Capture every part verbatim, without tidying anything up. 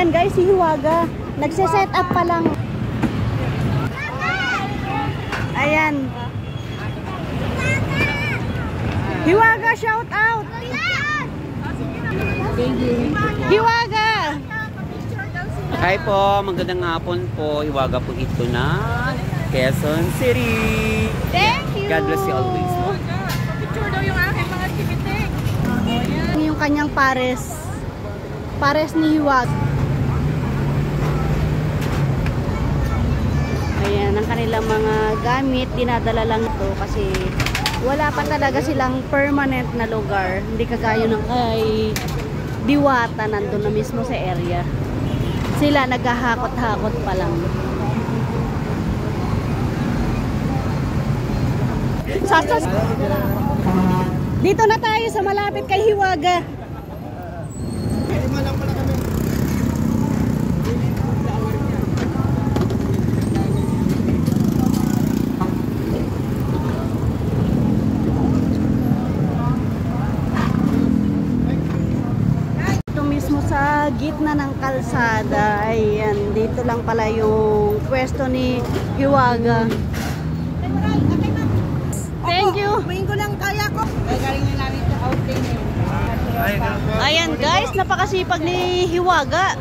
Ayan guys, si Hiwaga. Nagse-set up pa lang. Ayan. Hiwaga, shout out! Hiwaga! Hi po, magandang hapon po. Hiwaga po ito na Quezon City. Thank you! God bless you always. Picture daw yung aking mga tipitik. Yung kanyang pares. Pares ni Hiwaga. Ayan, ang kanilang mga gamit, dinadala lang ito kasi wala pa talaga silang permanent na lugar. Hindi kagaya ng kay Diwata, nandun na mismo sa area. Sila naghahakot-hakot pa lang. Sasas! Dito na tayo sa malapit kay Hiwaga. Sa gitna ng kalsada, ayan, dito lang pala yung pwesto ni Hiwaga. Thank you. Main ko lang kaya ko. Galing na namin sa outing. Ayan guys, napakasipag ni Hiwaga.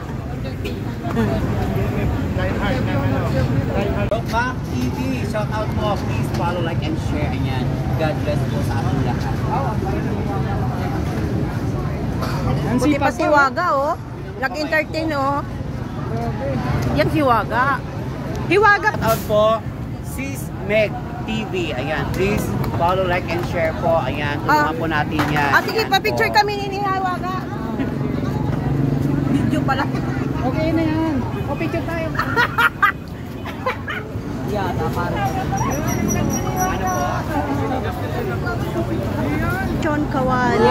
Mac T V, shout out po. Please follow, like, and share. Ayan. God bless po sa ating lahat. Buti pa si Hiwaga, oh. Nag-entertain, oh. Yan si Hiwaga. Hiwaga. Shout out po, Sis Meg T V. Ayan, please follow, like, and share po. Ayan, tulungan Ah. po natin yan. Ah, sige, Ayan pa-picture po. kami ni Hiwaga. Video pala. Okay na yan. O picture tayo. Yeah, tama rin. Ano po? John Kawali.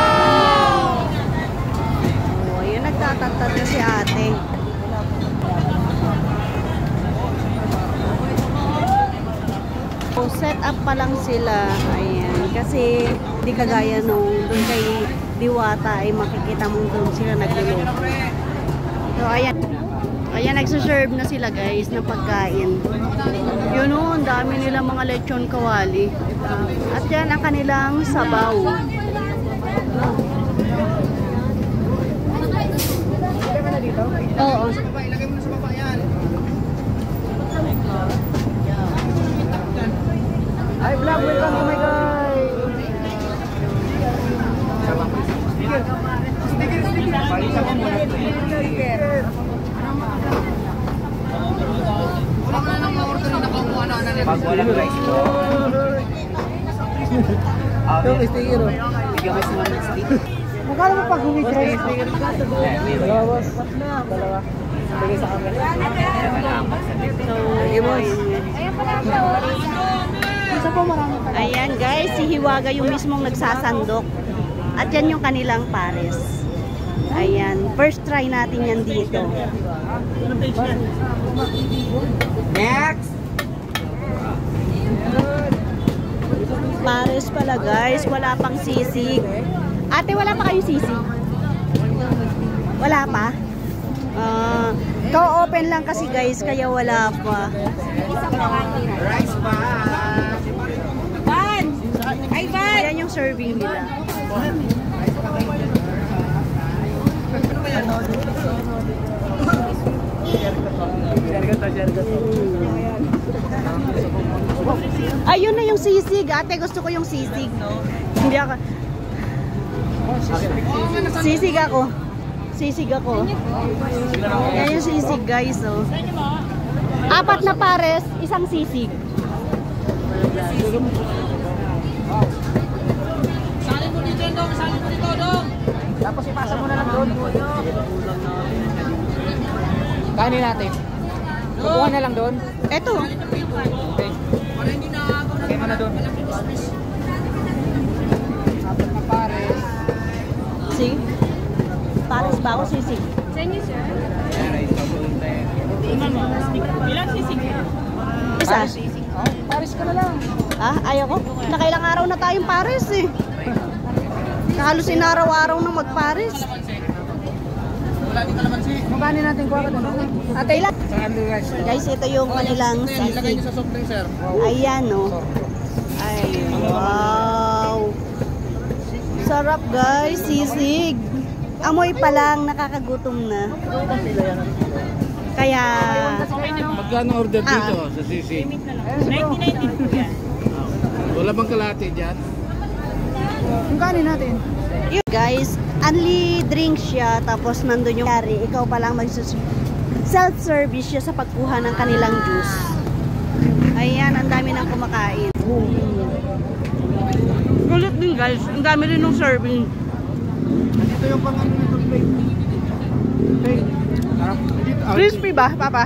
Oh, ayun, nagtatantad na si ate. So, set up pa lang sila. Ayan. Kasi, di kagaya nung doon kay Diwata ay makikita mo doon sila nagluluto. So, ayan. Ayan, nagsuserve na sila guys ng pagkain. Yun o, ang dami nila mga lechon kawali. At yan ang kanilang sabaw. Oo. Hi, vlog. Welcome to my guys. Pag walang rice po. Yung sticker, oh. Bigyan mo sa mga stick. Magkano mo pag humig rice? Dalawa, boss. Dalawa. Bigay sa camera. So, Isa po marami pa. ayan guys, si Hiwaga yung mismong nagsasandok. At yan yung kanilang pares. Ayan, first try natin yan dito. Next! Pares pala guys, wala pang sisig. Ate, wala pa kayong sisig? Wala pa? Uh, co-open lang kasi guys, kaya wala pa. Rice pa! Van! Ay, Van! Ayan yung serving nila. Ayun na yung sisig. Ate, gusto ko yung sisig. Hindi ako. Sisig ako. Sisig ako. Yan yung sisig guys. Oh. Apat na pares, isang sisig. Salin mo dito, Dong! Salin mo dito, Dong! Tapos ipasa mo na lang doon. Kanin natin. Kukuha na lang doon. Eto. Okay. Okay mo na doon. Apat na pares. Sisig. Pares ba ako sisig? Sa inyo, sir? Ilang sisig? Isa. Pares. Oh, pares ka na lang. Ah, ayaw ko. Nakailang araw na tayong pares eh. Halos inaraw-araw na magpares. Magkano natin kuha ka doon? Ate, ilan? Sa Anli Rice. Guys, ito yung kanilang sisig. sa soft drink, sir. Ayan, no. Ay, wow. Sarap, guys. Sisig. Amoy pa lang, nakakagutom na. Kaya... Magkano order dito Ah. sa sisig? ninety ninety po yan. Wala bang kalahati dyan? Magkano natin? Yun, guys, only drink siya, tapos nandun yung kari. Ikaw pa lang magsus self-service siya sa pagkuha ng kanilang juice. Ayan, ang dami nang kumakain. Kulit din, guys. Ang dami rin ng serving. Dito yung pang ano nito, plate. Plate. Crispy ba, Papa?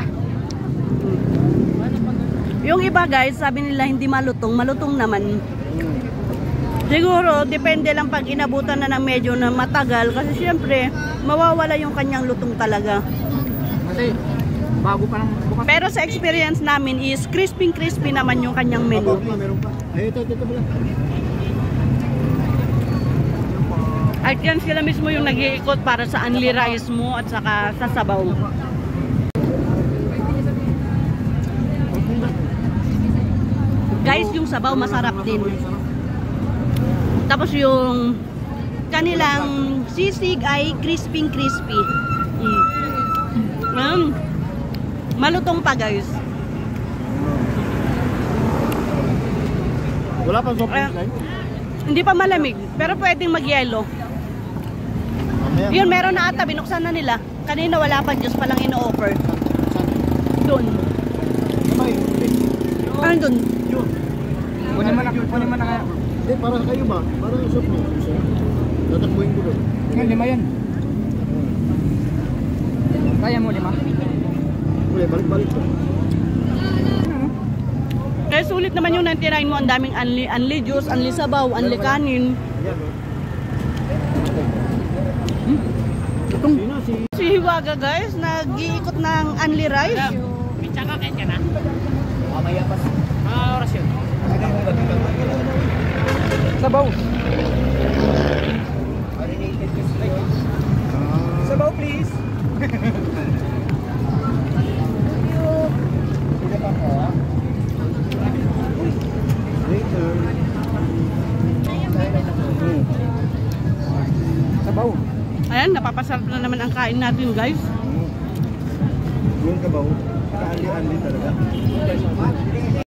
Yung iba, guys, sabi nila hindi malutong. Malutong naman. Siguro, depende lang pag inabutan na ng medyo na matagal. Kasi syempre, mawawala yung kanyang lutong talaga. Kasi, bago pa lang bukas. Pero sa experience namin is crispy-crispy naman yung kanyang menu. Meron pa. Ay, ito, ito, ito. At yan sila mismo yung nag-iikot para sa only rice mo at saka sa sabaw. Guys, yung sabaw masarap din. Tapos yung kanilang sisig ay crispy-crispy. Mm. Mm. Malutong pa, guys. Wala pang soft Eh, drink, hindi pa malamig, pero pwedeng mag-yelo. Yun, meron na ata, binuksan na nila. Kanina wala pa, Diyos palang ino-offer. Doon. Ano doon? Kunin mo na, kunin mo na kaya. Hindi, para kayo ba? Para yung soft drink. Tatakbuhin ko doon. Ngayon, lima yan. Kaya mo lima? Uli, balik-balik ko. Eh, sulit naman yung ninety-nine mo. Ang daming unli, unli juice, unli sabaw, unli kanin. Yan, no? Itong si Hiwaga, guys, nag-iikot ng unli rice. Tsaka kain ka na? Mamaya pa. Mga oras yun. Sabaw. Sabaw, please. Sabaw. Ayan, napapasarap na naman ang kain natin, guys. Yung kabaw, kaali-ali talaga.